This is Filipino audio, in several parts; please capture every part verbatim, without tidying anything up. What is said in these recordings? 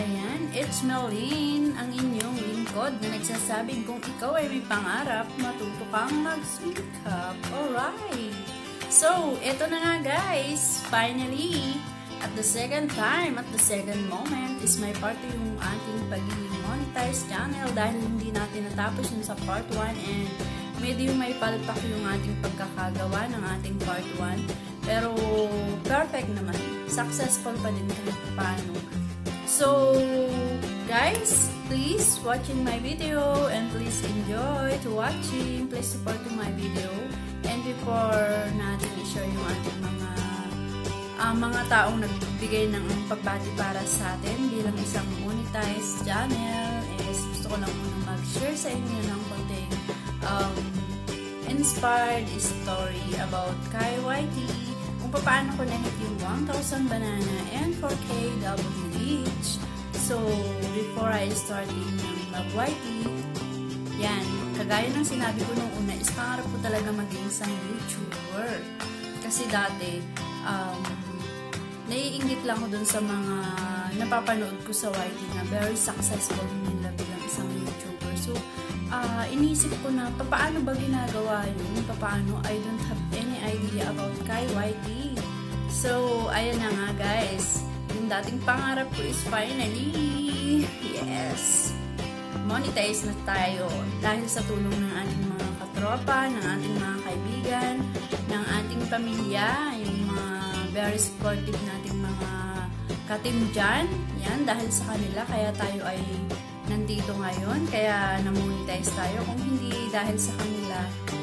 Ayan, it's Melin, ang inyong lingkod na nagsasabing kung ikaw ay may pangarap, matuto kang mag-speak up. Alright! So, eto na nga guys, finally, at the second time, at the second moment, is my part yung ating pagiging monetized channel dahil hindi natin natapos yun sa part one and medyo may palpak yung ating pagkakagawa ng ating part one. Pero, perfect naman. Successful pa din kahit paano. So, guys, please watching my video and please enjoy to watching. Please support to my video. And before natin i-share yung ating mga uh, mga taong nagbigay ng pagbati para sa atin bilang isang monetized channel, is gusto ko lang muna mag-share sa inyo ng konting um, inspired story about kay Y T, kung paano ko na-hit yung one thousand banana and four K W each. So, before I starting ng mag-Y T, yan, kagaya ng sinabi ko nung una, is pangarap ko talaga maging isang YouTuber. Kasi dati, um, naiingit lang ko dun sa mga napapanood ko sa Y T na very successful nila bilang isang YouTuber. So, uh, iniisip ko na, paano ba ginagawa yun? Paano? I don't have any idea about kay Y T. So, ayan na nga guys. Yung dating pangarap ko is finally, yes, monetize na tayo dahil sa tulong ng ating mga katropa, ng ating mga kaibigan, ng ating pamilya, yung mga very supportive nating mga katim dyan. Yan, dahil sa kanila, kaya tayo ay nandito ngayon, kaya na-monetize tayo. Kung hindi dahil sa kanila,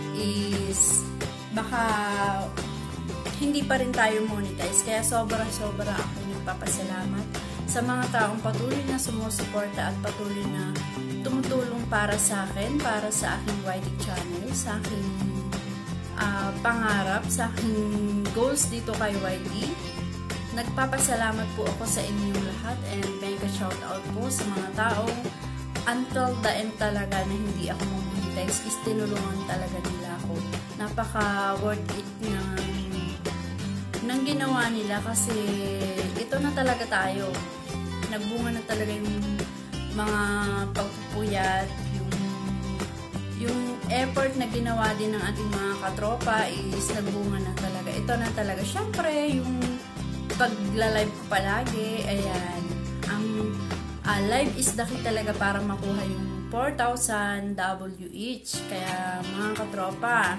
is baka hindi pa rin tayo monetize. Kaya sobra-sobra ako nagpapasalamat sa mga taong patuloy na sumusuporta at patuloy na tumutulong para sa akin, para sa aking Y T channel, sa aking uh, pangarap, sa aking goals dito kay Y T. Nagpapasalamat po ako sa inyong lahat and mega shoutout po sa mga taong until the end talaga na hindi ako monetize, is tinulungan talaga nila ako. Napaka worth it ng nang ginawa nila kasi ito na talaga tayo. Nagbunga na talaga yung mga pagpupuyat, yung, yung effort na ginawa din ng ating mga katropa is nagbunga na talaga. Ito na talaga. Syempre, yung pagla-live ko palagi, ayan, ang uh, live is the key talaga para makuha yung four thousand W each. Kaya mga katropa,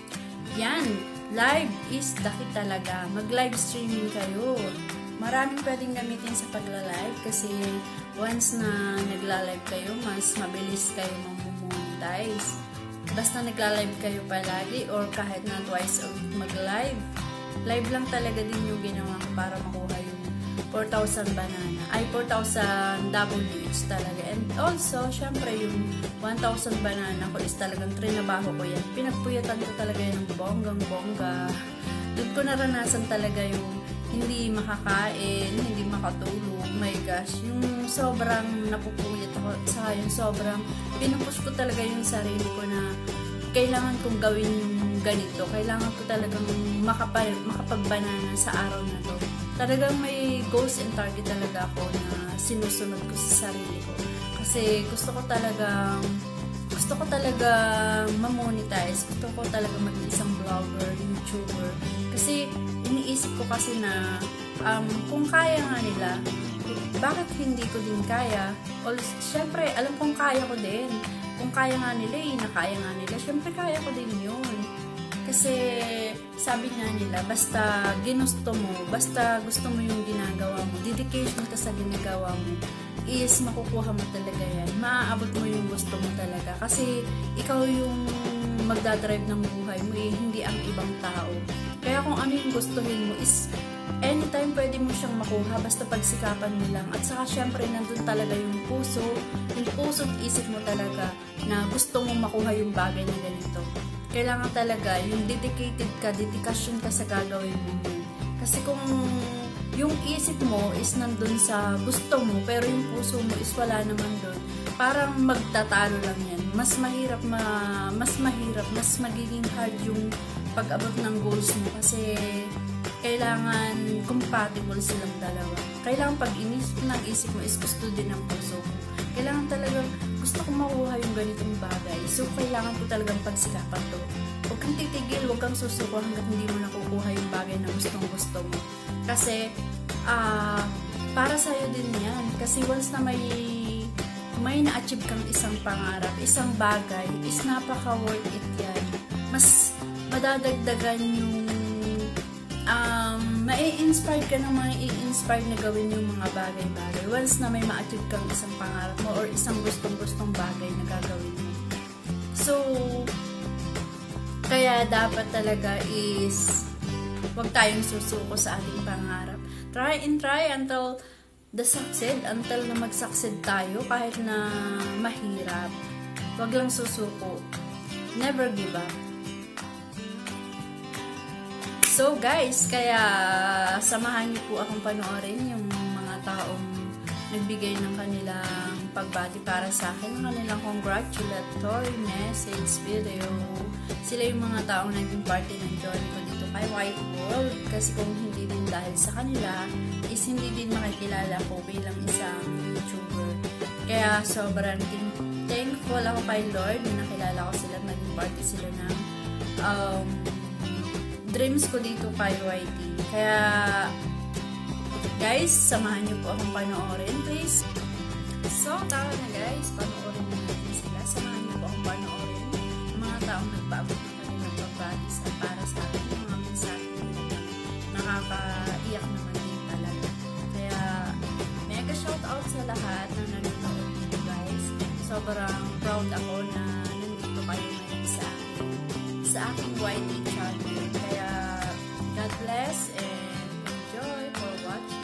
yan, live is the key talaga. Mag-live streaming kayo. Maraming pwedeng gamitin sa pagla-live kasi once na nagla-live kayo, mas mabilis kayo mag-monetize. Basta nagla-live kayo palagi or kahit na twice a week mag-live. Live lang talaga din yung ginawa ko para makuha yung four thousand banana. Ay, four thousand W each talaga. And also, syempre, yung one thousand banana ko is talagang trinabaho ko yan. Pinagpuyatan ko talaga yan ng bonggang-bongga. Doon ko naranasan talaga yung hindi makakain, hindi makatulog. My gosh, yung sobrang napupuyat ako. Saka yung sobrang pinupush ko talaga yung sarili ko na kailangan kong gawin yung ganito. Kailangan ko talagang makapag, makapagbanana sa araw na to. Talagang may goals and target talaga ako na sinusunod ko sa sarili ko. Kasi gusto ko talagang gusto ko talaga ma-monetize. Gusto ko talaga maging isang vlogger, YouTuber. Kasi iniisip ko kasi na um, kung kaya nga nila, bakit hindi ko din kaya? Well, syempre, alam kong kaya ko din. Kung kaya nga nila eh, nakaya nga nila, syempre kaya ko din yun. Kasi sabi nga nila, basta ginusto mo, basta gusto mo yung ginagawa mo, dedication ka sa ginagawa mo, is makukuha mo talaga yan. Maaabot mo yung gusto mo talaga. Kasi ikaw yung magdadrive ng buhay mo eh, hindi ang ibang tao. Kaya kung ano yung gustuhin mo is anytime pwede mo siyang makuha, basta pagsikapan mo lang. At saka syempre nandun talaga yung puso, yung puso at isip mo talaga na gusto mong makuha yung bagay na ganito. Kailangan talaga yung dedicated ka, dedikasyon ka sa gagawin mo. Kasi kung yung isip mo is nandun sa gusto mo, pero yung puso mo is wala naman dun, parang magtatalo lang yan. Mas mahirap, ma, mas mahirap, mas magiging hard yung pag-abot ng goals mo. Kasi kailangan compatible silang dalawa. Kailangan pag inisip ng isip mo is gusto din ng puso ko. Kailangan talagang gusto ko makuha yung ganitong bagay. So, kailangan ko talagang pagsikapan to. Huwag kang titigil, huwag kang susuko hanggat hindi mo nakukuha yung bagay na gustong gusto mo. Kasi, ah, uh, para sa'yo din yan. Kasi once na may may na-achieve kang isang pangarap, isang bagay, is napaka-worth it yan. Mas madadagdagan yung um, mai-inspire ka ng mga i-inspire na gawin yung mga bagay-bagay. Once na may ma-achieve kang isang pangarap mo or isang gustong-gustong bagay na gagawin mo. So, kaya dapat talaga is huwag tayong susuko sa ating pangarap. Try and try until the succeed, until na mag-succeed tayo kahit na mahirap. Huwag lang susuko. Never give up. So guys, kaya samahan niyo po akong panoorin yung mga taong nagbigay ng kanilang pagbati para sa akin, ng kanilang congratulatory message video. Sila yung mga taong naging party ng journey ko dito kay White World. Kasi kung hindi din dahil sa kanila, is hindi din makikilala ko bilang isang YouTuber. Kaya sobrang thankful ako kay Lord na nakilala ko sila, naging party sila ng um, dreams ko dito kay Y T. Kaya guys, samahan niyo po akong panoorin, please. So, tara na guys, panoorin na natin sila. Samahan niyo po akong panoorin ang mga taong nagpaabot ng kanilang pagbati sa para sa akin, yung mga mensahe nakakaiyak naman din talaga. Kaya, mega shoutout sa lahat na nanonood dito guys. Sobrang proud ako na nandito kayo ngayon sa sa aking Y T channel. Kaya, God bless and enjoy for watching.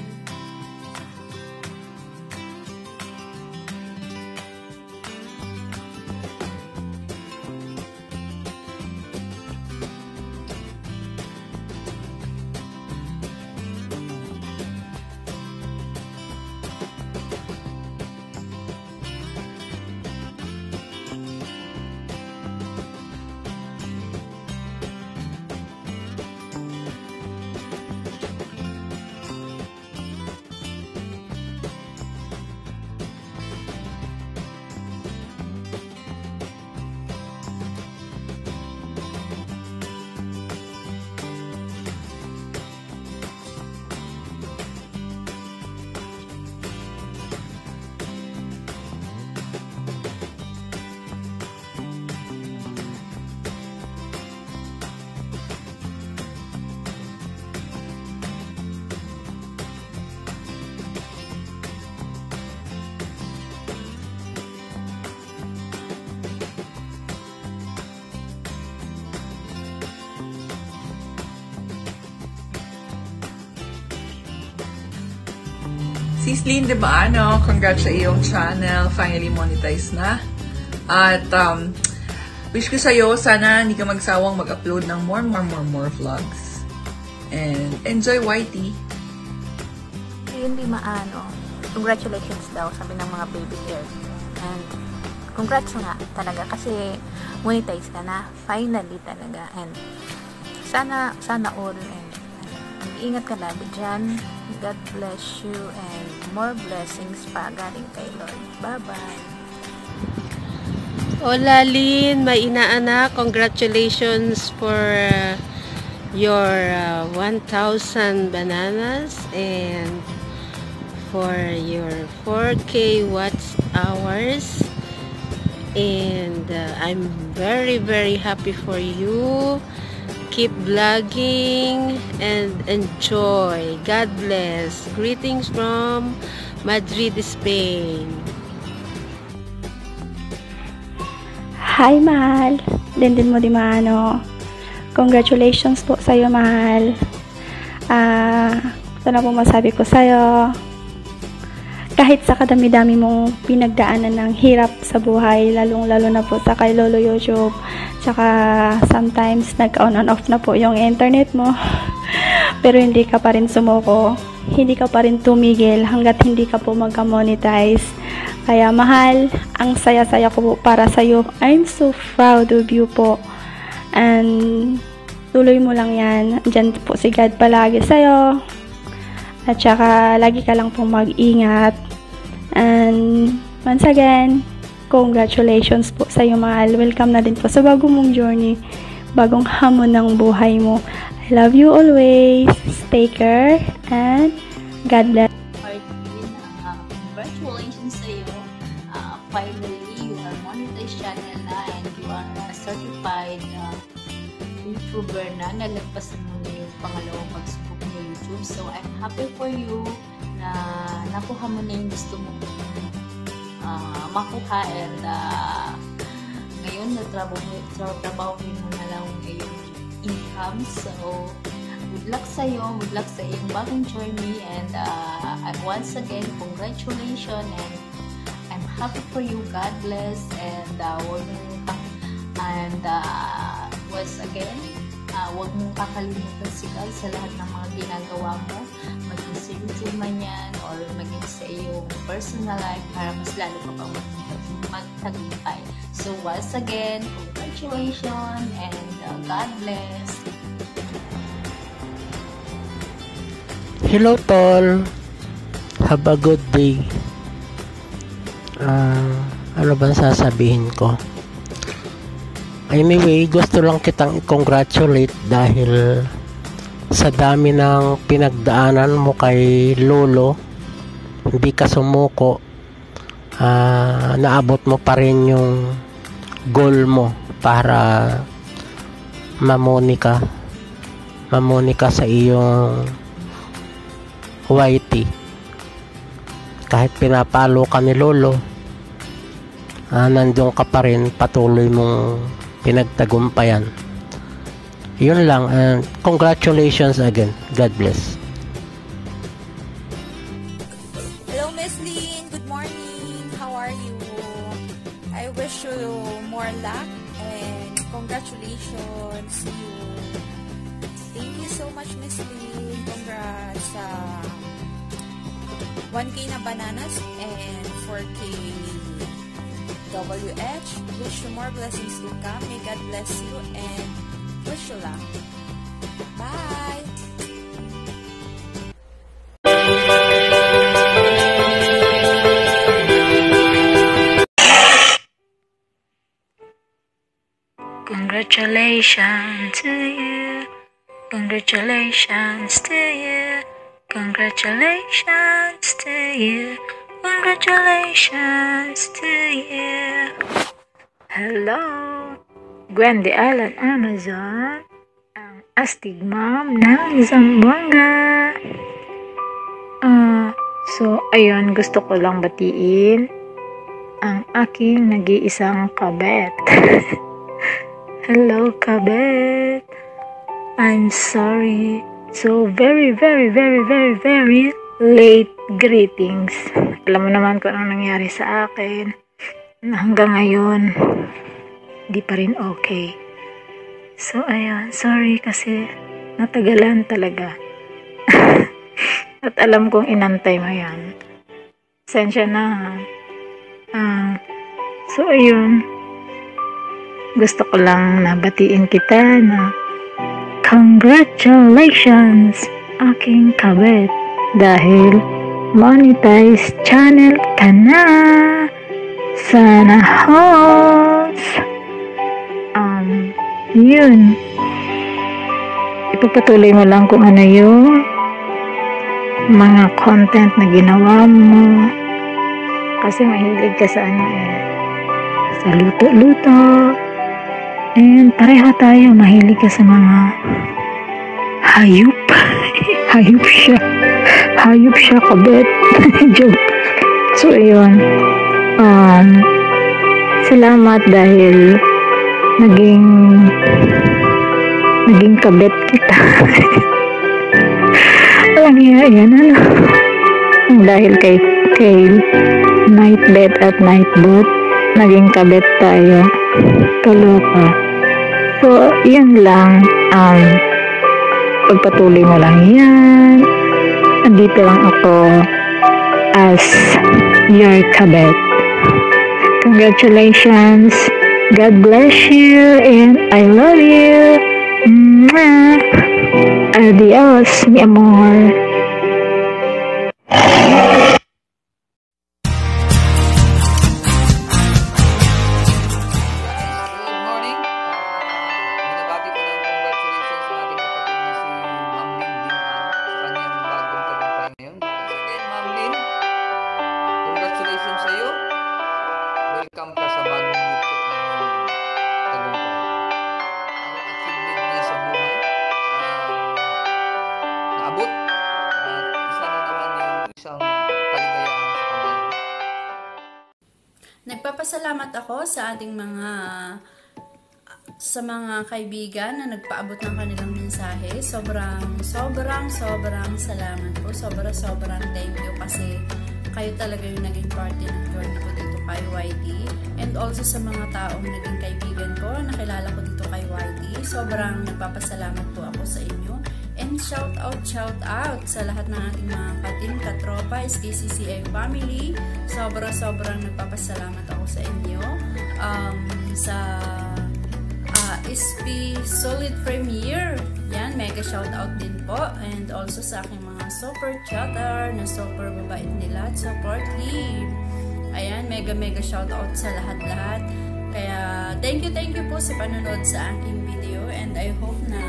Sis Lynn, diba, ano? Congrats sa iyong channel. Finally monetized na. At, um, wish ko sa'yo, sana hindi ka magsawang mag-upload ng more, more, more, more vlogs. And, enjoy Y T. Hindi maano. Congratulations daw, sabi ng mga baby here. And, congrats nga talaga kasi monetize ka na. Finally talaga. And, sana, sana all. And, ingat ka lagi dyan. God bless you and more blessings pa galing kay Lord. Bye-bye. Hola Lynn, may inaanak. Congratulations for uh, your uh, one thousand bananas and for your four K watch hours. And uh, I'm very very happy for you. Keep vlogging and enjoy. God bless. Greetings from Madrid, Spain. Hi, mahal. Dindin mo di maano. Congratulations po sa'yo, mahal. Ah, uh, ito na po masabi ko sa'yo. Kahit sa kadami-dami mong pinagdaanan ng hirap sa buhay, lalong-lalo na po sa kay Lolo YouTube, tsaka sometimes nag-on and off na po yung internet mo, pero hindi ka pa rin sumuko, hindi ka pa rin tumigil hanggat hindi ka po magka-monetize. Kaya mahal, ang saya-saya ko po para sa'yo. I'm so proud of you po. And tuloy mo lang yan. Diyan po si God palagi sa'yo. At saka, lagi ka lang pong mag-ingat. And, once again, congratulations po sa'yo, mahal. Welcome na din po sa bagong mong journey, bagong hamon ng buhay mo. I love you always. Take care and God bless. Martin, uh, congratulations sa iyo. Uh, finally, you are monetized channel na and you are a certified uh, YouTuber na. Nalagpasan mo na yung pangalawang pagsubok ng YouTube. So, I'm happy for you na nakuha mo na yung gusto mo uh, makuha and uh, ngayon natrabaho mo na lang yung income. So, good luck sa iyo, good luck sa iyong bagong journey and uh, once again, congratulations and I'm happy for you. God bless and uh, wag mong and uh, once again, uh, wag mong kakalimutan si God sa lahat ng mga ginagawa mo, maging sa YouTube man yan or maging sa iyong personal life para mas lalo ka pang magtagumpay. So once again, congratulations and uh, God bless. Hello tol, have a good day. Uh, ano bang sasabihin ko? Anyway, gusto lang kitang i-congratulate dahil sa dami ng pinagdaanan mo kay Lolo, hindi ka sumuko, uh, naabot mo pa rin yung goal mo para mamoni ka, mamoni ka sa iyong Y T. Kahit pinapalo ka ni Lolo, uh, nandiyon ka pa rin, patuloy mong pinagtagumpayan. Yun lang, and congratulations again. God bless. Hello Miss Lynn, good morning. How are you? I wish you more luck and congratulations to you. Thank you so much Miss Lynn. Congrats sa one K na bananas and four K W H. Wish you more blessings to come. May God bless you and wish you luck. Bye! Congratulations to you. Congratulations to you. Congratulations to you. Congratulations to you. Hello, Gwendy Island, Amazon, ang astig mom ng Zamboanga. Uh, so, ayun, gusto ko lang batiin ang aking nag-iisang kabet. Hello, kabet. I'm sorry. So, very, very, very, very, very late greetings. Alam mo naman kung anong nangyari sa akin. Hanggang ngayon, di pa rin okay. So, ayun. Sorry kasi natagalan talaga. At alam kong inantay mo yan. Sensya na. Uh, so, ayun. Gusto ko lang nabatiin kita na congratulations, aking kabet. Dahil monetize channel ka na. Sana host. Um, yun. Ipagpatuloy mo lang kung ano yung mga content na ginawa mo. Kasi mahilig ka sa ano eh. Sa luto-luto. And pareho tayo, mahilig ka sa mga hayop. Hayop siya. Hayop siya, kabet. Joke. So, ayun. Um, salamat dahil naging naging kabet kita. Walang iya yan, ano? Dahil kay, kay night bed at night boat, naging kabet tayo. Kaloka. So, yun lang. Um, pagpatuloy mo lang yan. Andito lang ako as your kabet. Congratulations. God bless you and I love you. Mm. Adios, mi amor. Good morning. Binabati ko ng congratulations sa ating kapatid na si Ma'am Lynn Binaan sa kanyang bagong tagumpay ngayon. Once again, Ma'am Lynn, congratulations sa iyo. Welcome ka sa bagong yugto ng tagumpay. Ang achievement niya sa buhay, um, naabot at isa na naman yung isang kaligayahan sa kanya. Nagpapasalamat ako sa ating mga sa mga kaibigan na nagpaabot ng kanilang mensahe. Sobrang, sobrang, sobrang salamat po. Sobrang, sobrang thank you kasi kayo talaga yung naging party ng journey ko dito kay Y D. And also sa mga taong naging kaibigan ko, nakilala ko dito kay Y D. Sobrang nagpapasalamat po ako sa inyo. And shout out, shout out sa lahat ng ating mga katim, katropa, S K C C A family. Sobra-sobrang nagpapasalamat ako sa inyo. Um, sa uh, S P Solid Premier. Yan, mega shout out din po. And also sa aking mga super chatter na super babait nila at supportive. Ayan, mega mega shout out sa lahat-lahat. Kaya thank you, thank you po sa panonood sa aking video. And I hope na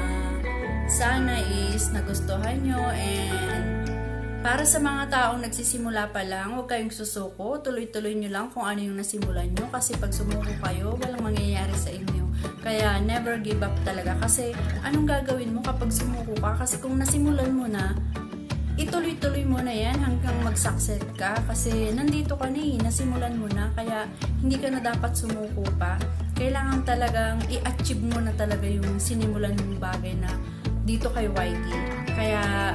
sana is nagustuhan nyo, and para sa mga taong nagsisimula pa lang, huwag kayong susuko, tuloy-tuloy nyo lang kung ano yung nasimulan nyo, kasi pag sumuko kayo, walang mangyayari sa inyo. Kaya never give up talaga, kasi anong gagawin mo kapag sumuko ka? Kasi kung nasimulan mo na, ituloy-tuloy mo na yan hanggang mag-succeed ka, kasi nandito ka na eh, nasimulan mo na, kaya hindi ka na dapat sumuko pa. Kailangan talagang i-achieve mo na talaga yung sinimulan mong bagay na dito kay Y D. Kaya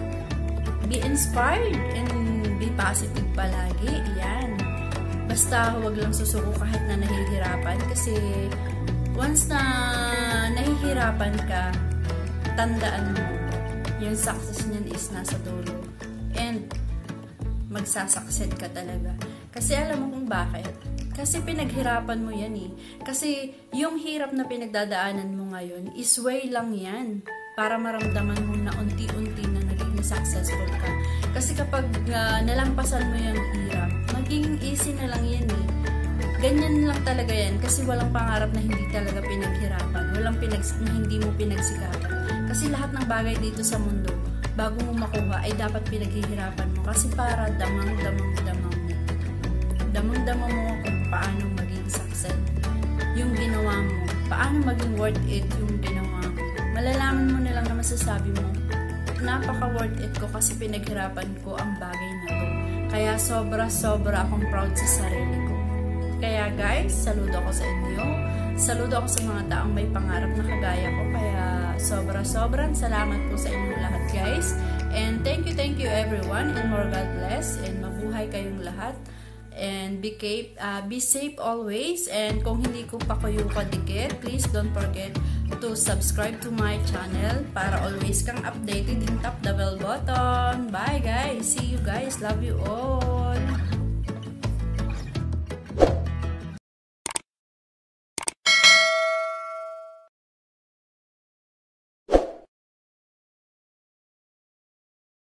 be inspired and be positive palagi. Yan. Basta huwag lang susuko kahit na nahihirapan, kasi once na nahihirapan ka, tandaan mo yung success niyan is nasa dulo. And magsasucceed ka talaga. Kasi alam mo kung bakit? Kasi pinaghirapan mo yan eh. Kasi yung hirap na pinagdadaanan mo ngayon is way lang yan para maramdaman mo na unti-unti na naging successful ka. Kasi kapag uh, nalampasan mo yung hirap, magiging easy na lang yan eh. Ganyan lang talaga yan, kasi walang pangarap na hindi talaga pinaghirapan, walang pinag na hindi mo pinagsikapan. Kasi lahat ng bagay dito sa mundo, bago mo makuha, ay dapat pinaghihirapan mo, kasi para damang-damang-damang mo. Damang-damang mo kung paano maging success yung ginawa mo, paano maging worth it yung ginawa mo. Malalaman mo na lang na masasabi mo, napaka-worth it ko kasi pinaghirapan ko ang bagay na to. Kaya sobra-sobra akong proud sa sarili ko. Kaya guys, saludo ako sa inyo. Saludo ako sa mga taong may pangarap na kagaya ko. Kaya sobra-sobrang salamat po sa inyong lahat guys. And thank you, thank you everyone. And more God bless. And mabuhay kayong lahat. And be, cape, uh, be safe always. And kung hindi ko pa kayo kadikit, please don't forget to subscribe to my channel para always kang updated and tap the bell button. Bye guys! See you guys! Love you all!